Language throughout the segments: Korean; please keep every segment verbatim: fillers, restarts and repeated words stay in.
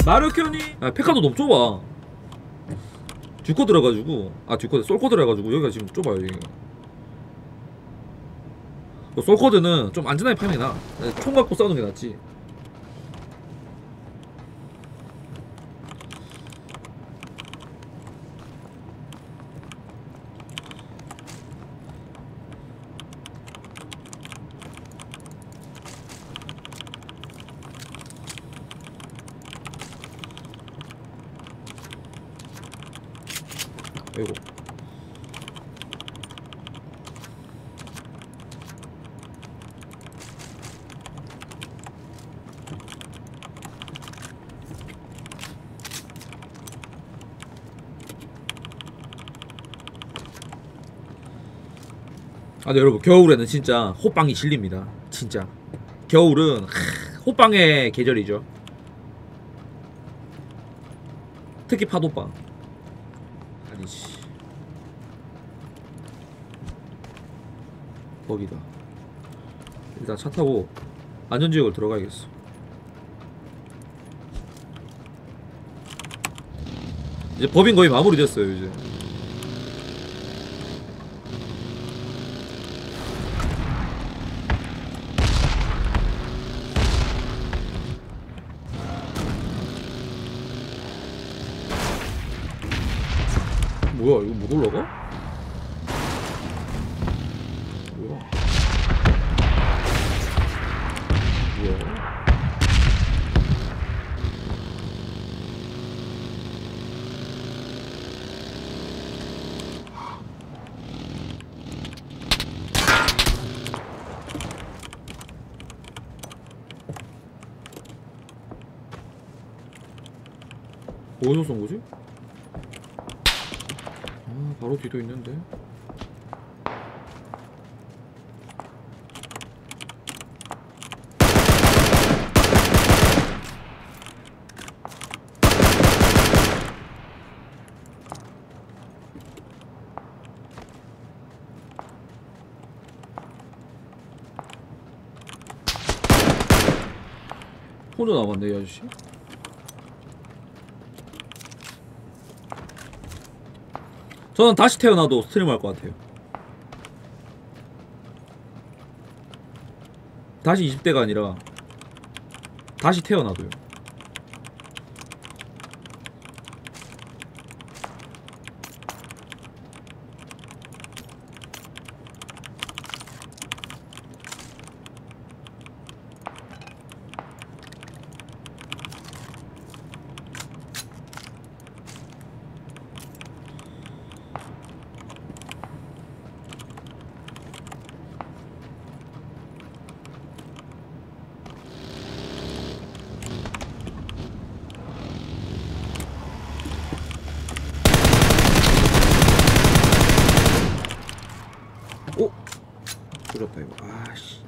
마르코니. 아 페카도 너무 좁아. 듀코 들어가지고 아 듀코 솔코 들어가지고 여기가 지금 좁아요. 여기가. 솔코드는 좀 안전하게 파밍이 나. 총 갖고 싸우는 게 낫지. 아이고. 아, 네, 여러분 겨울에는 진짜 호빵이 질립니다. 진짜 겨울은 하, 호빵의 계절이죠. 특히 파도빵. 아니지 거기다. 일단 차 타고 안전지역을 들어가야겠어. 이제 법인 거의 마무리됐어요 이제. 뭐야 이거 못 올라가? 뭐야? 뭐야? 어디서 쏜 거지? 아, 바로 뒤도 있는데. 혼자 남았네 이 아저씨. 저는 다시 태어나도 스트리머 할 것 같아요. 다시 이십 대가 아니라 다시 태어나도요. 오! 줄였다 이거. 아씨.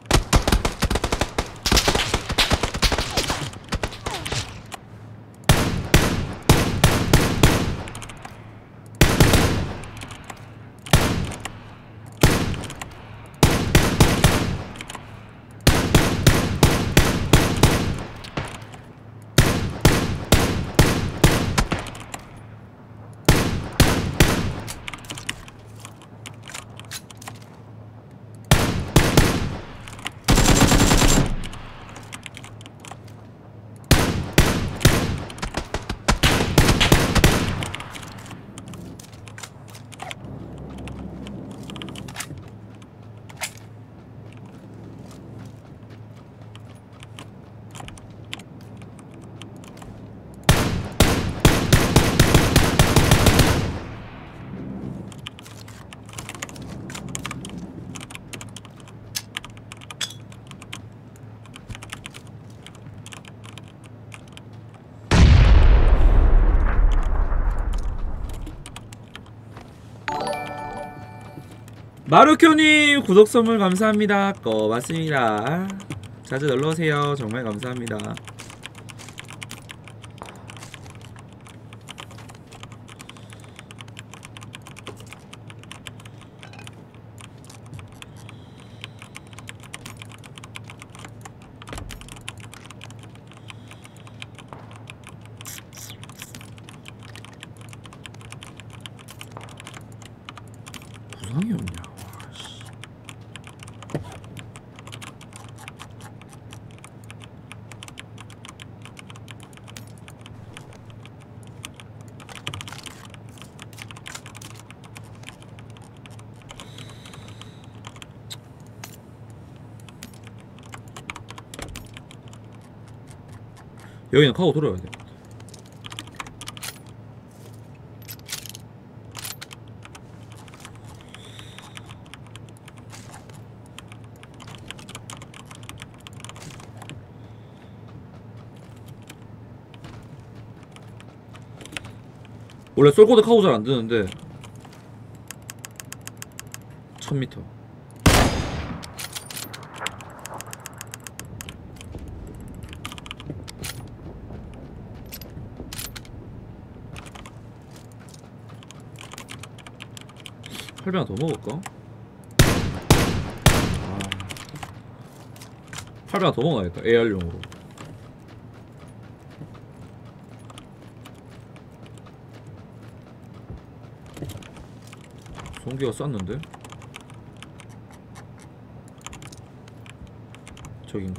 마루큐님 구독 선물 감사합니다. 고맙습니다. 자주 놀러오세요. 정말 감사합니다. 방이 없냐. 와, 씨. 여기는 카고 돌아야 돼. 원래 쏠코드 카고 잘 안 드는데 천 미터. 팔배 하나 더 먹을까? 아, 팔배 하나 더 먹어야겠다. 에이알용으로. 송기가 쌌는데? 저긴가?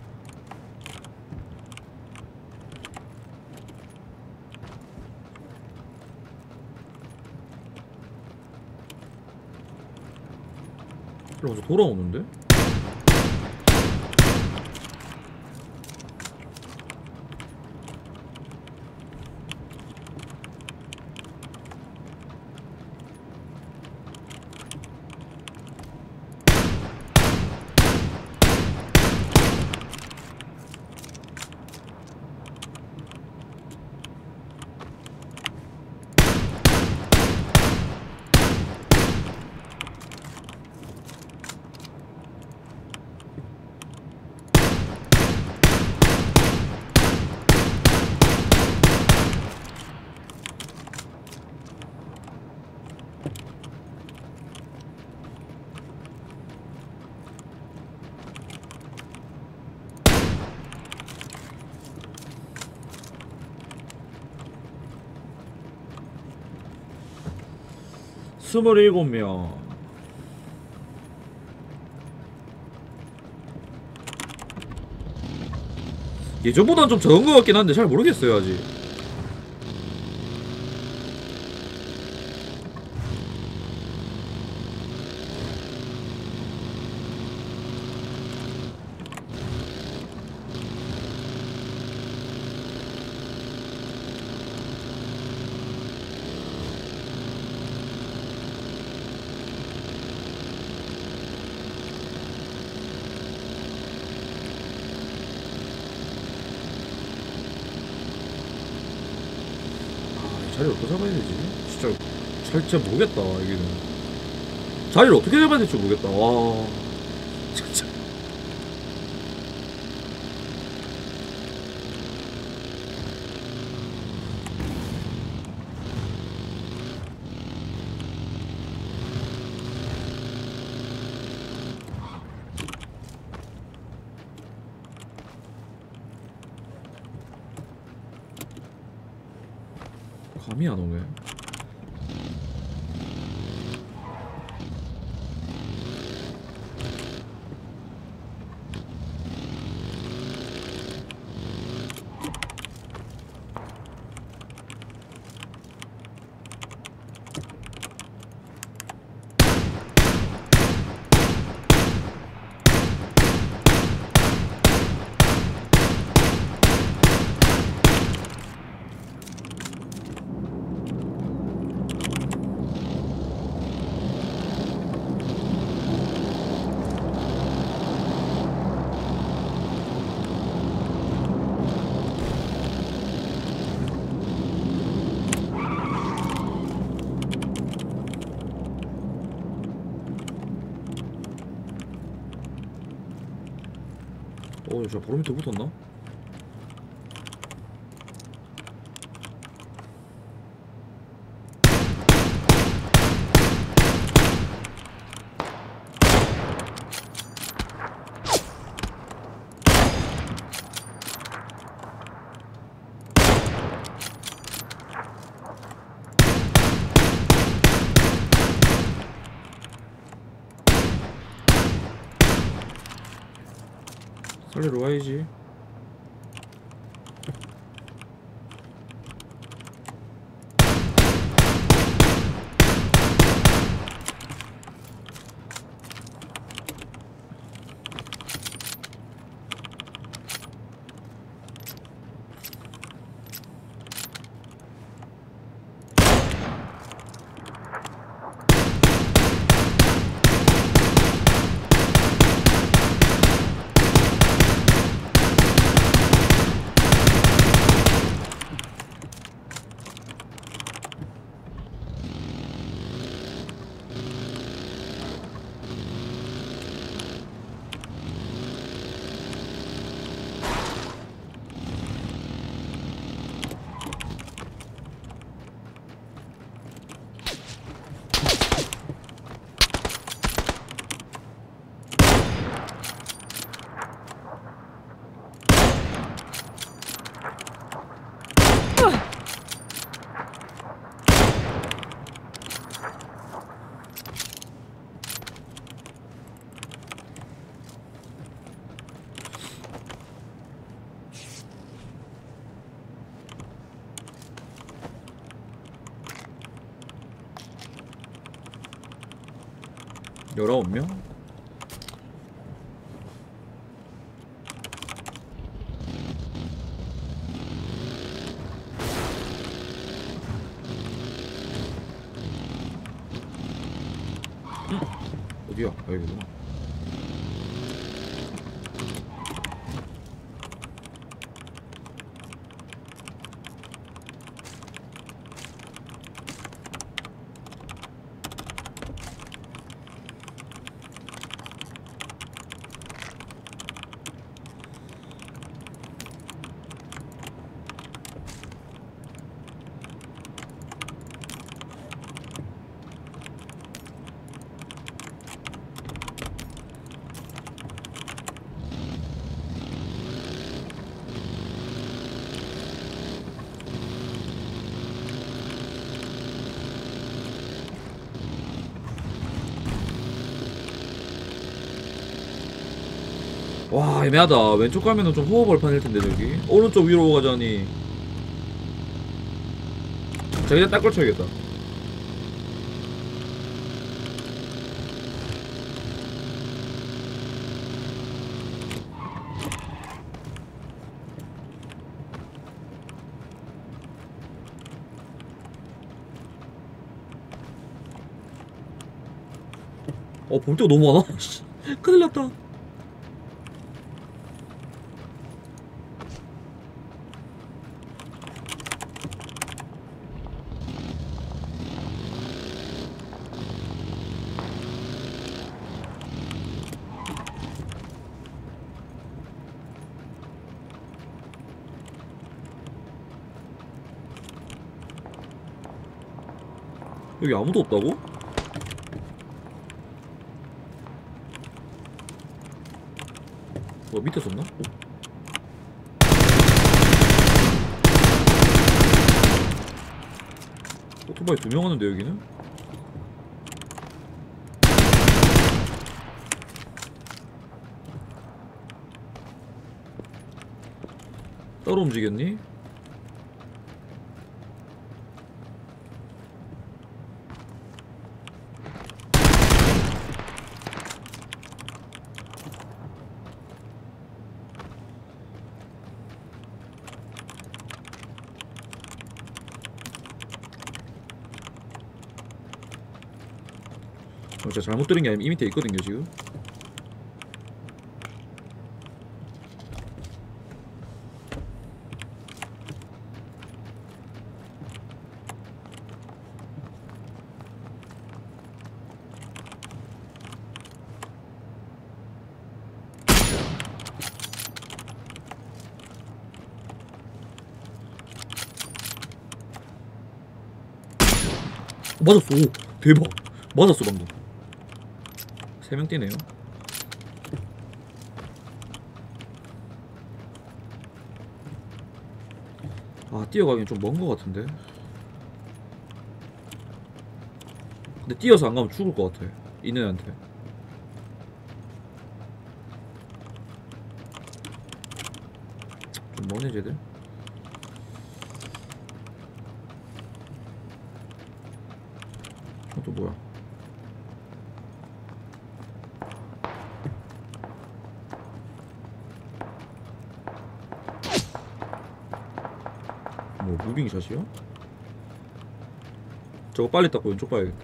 먼저 돌아오는데? 스물일곱 명. 예전보단 좀 적은 것 같긴 한데 잘 모르겠어요 아직. 자리를 어떻게 잡아야 되지? 진짜 잘 진짜 모르겠다. 여기는 자리를 어떻게 잡아야 될지 모르겠다. 와 진짜. 감이 안 오네. 어, 저 보름 밑에 붙었나? 살리러 와야지. 열아홉 명? 어디야? 아, 여기구나. 와, 애매하다. 왼쪽 가면은 좀 호흡 벌판일 텐데 저기. 오른쪽 위로 가자니. 자, 그냥 딱 걸쳐야겠다. 어, 볼 데가 너무 많아. 큰일 났다. 여기 아무도 없다고? 뭐 밑에 썼나? 오토바이 두 명 하는데 여기는? 따로 움직였니? 어, 제가 잘못 들은 게 아니면 이 밑에 있거든요 지금. 맞았어. 오, 대박. 맞았어 방금. 세 명 뛰네요. 아, 뛰어가긴 좀 먼 거 같은데. 근데 뛰어서 안 가면 죽을 것 같아 이네한테. 뭐네 쟤들? 어, 또 뭐야? 뭐 무빙 샷이야? 저거 빨리 닦고 왼쪽 봐야겠다.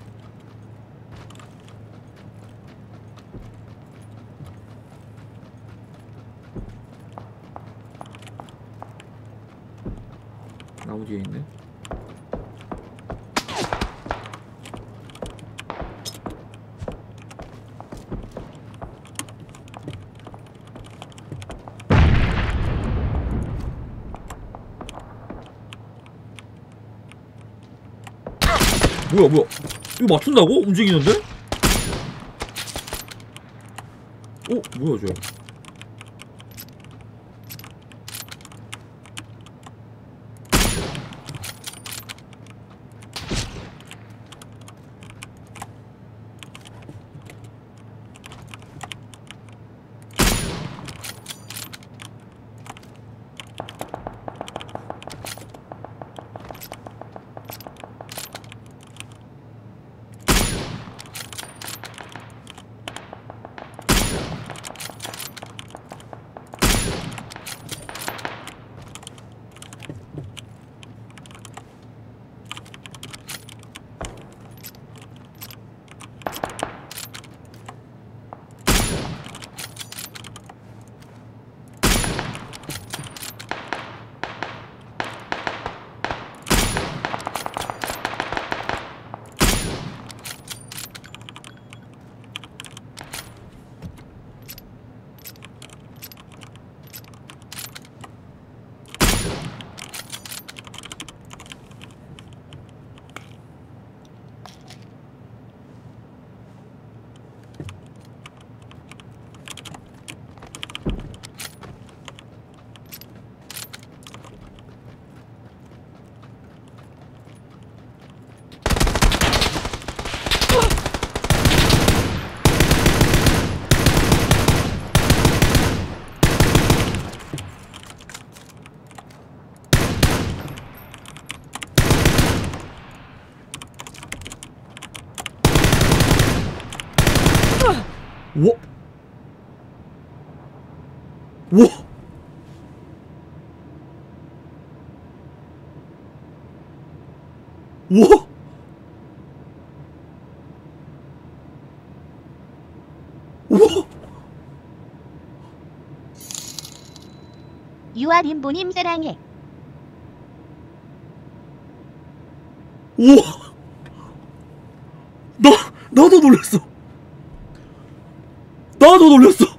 나무 뒤에 있네. 뭐야 뭐야 이거 맞춘다고? 움직이는데? 어? 뭐야 쟤? 우와! 우와! 우와! 우와! 유아림보님 사랑해. 우와! 나, 나도 놀랐어! 나도 놀랐어!